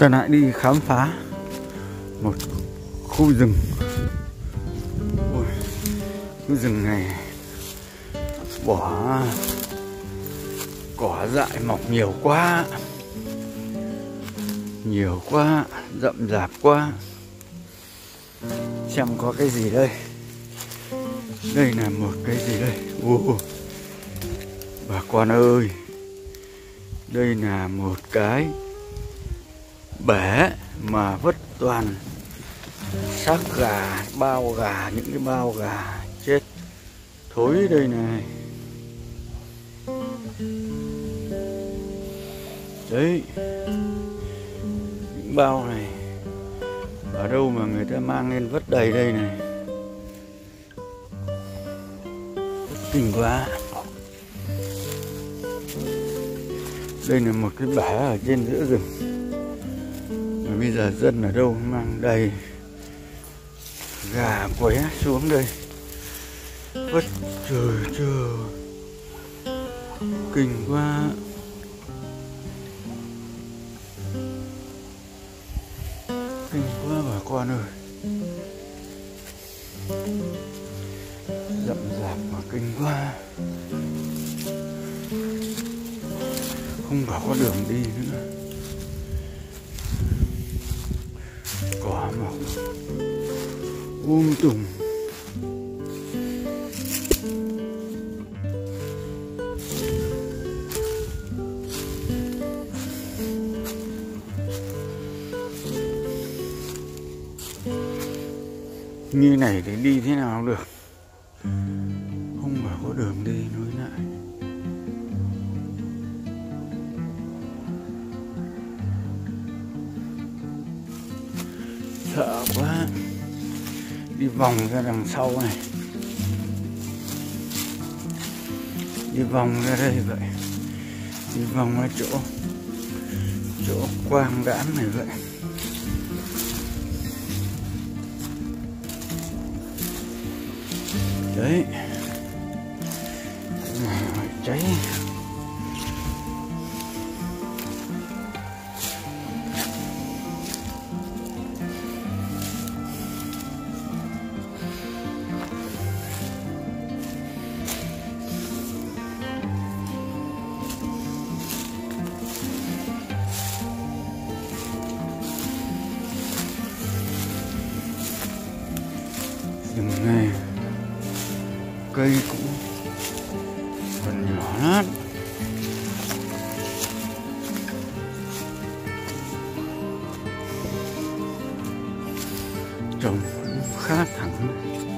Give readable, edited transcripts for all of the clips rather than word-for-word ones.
Ta lại đi khám phá một khu rừng. Ôi, khu rừng này bỏ cỏ dại mọc nhiều quá, rậm rạp quá. Xem có cái gì đây. Đây là một cái gì đây. Bà con ơi, đây là một cái bể mà vứt toàn xác gà, bao gà, những cái bao gà chết thối đây này. Đấy, những bao này ở đâu mà người ta mang lên vứt đầy đây này. Kinh quá. Đây là một cái bể ở trên giữa rừng. Mà bây giờ dân ở đâu mang đầy gà qué xuống đây vứt. Trời, kinh quá. Kinh quá bà con ơi. Rậm rạp mà kinh quá. Không bảo có đường đi nữa. Cỏ mọc tùm. Như này thì đi thế nào được. Không bảo có đường đi nói lại. Sợ quá. Đi vòng ra đằng sau này. Đi vòng ra đây vậy. Đi vòng ra chỗ quang đãng này vậy. Đấy. Này cháy. Rừng này cây cũng còn nhỏ lắm. Trông khá thẳng.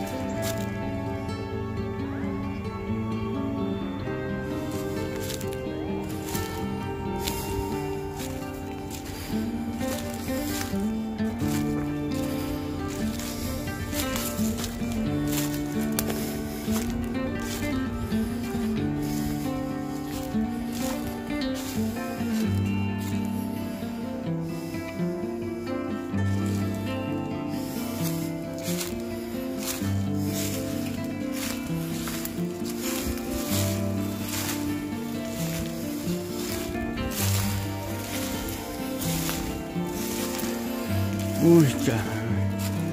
Ui trời ơi.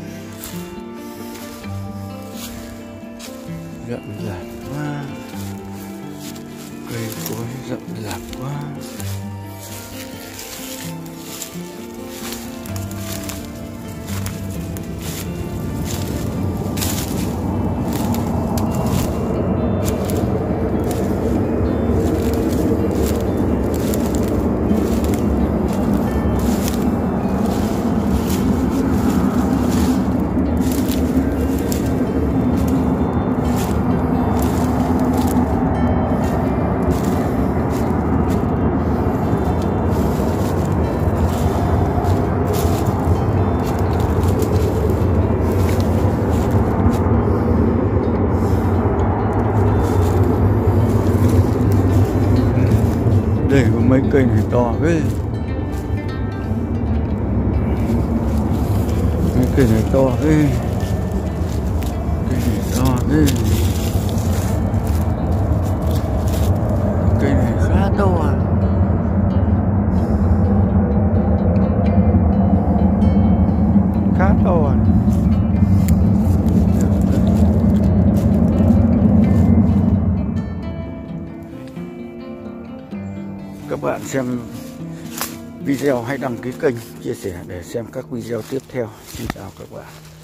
Rậm rạp quá. Cây cối rậm rạp quá. Đây có mấy cây này to ghê. Mấy cây này to ghê. Cây này to ghê. Cây này khá to à. các bạn xem video, hãy đăng ký kênh, chia sẻ để xem các video tiếp theo. Xin chào các bạn.